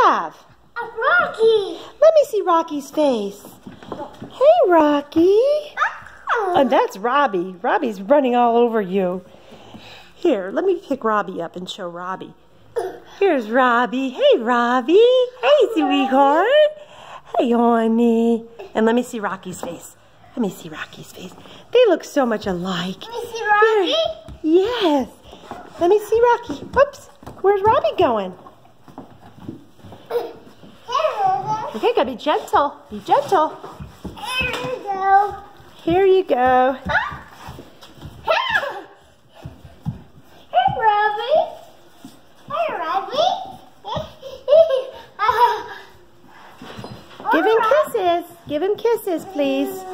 have? Rocky. Let me see Rocky's face. Hey, Rocky. And that's Robbie. Robbie's running all over you. Here, let me pick Robbie up and show Robbie. Here's Robbie. Hey, Robbie. Hey, sweetheart. Hey, honey. And let me see Rocky's face. Let me see Rocky's face. They look so much alike. Let me see Rocky. Here. Yes. Let me see Rocky. Whoops. Where's Robbie going? Okay, gotta be gentle. Be gentle. Here you go. Here you go. Hey, Robbie. Hey, Robbie. Give him kisses. Give him kisses, please.